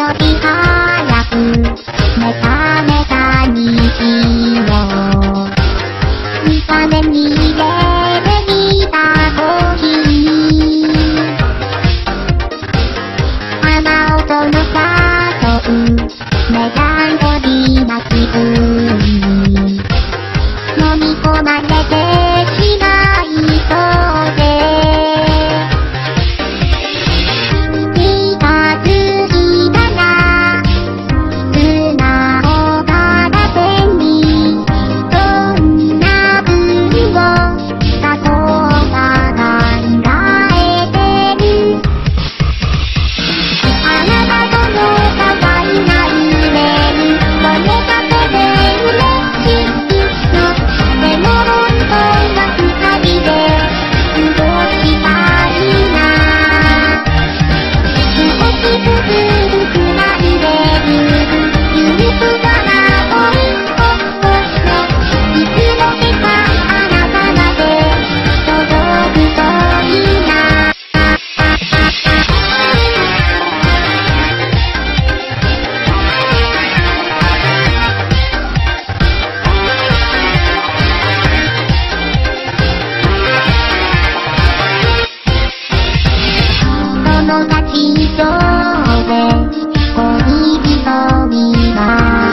ち早くメタメタにしよう。見た目に入れてみたコーヒー。雨音の誘うメランコリーな気分に飲み込まれてしまいそうで、近づいたら素直から手にどんな文を書こうか考えてる。あなたとの可愛な夢それだけで嬉しいの。でも本当は二人で過ごしたいな。少しずつ膨らんでる憂鬱だな恋のいつの日かあなたまで届くといいな。友達以上で恋人には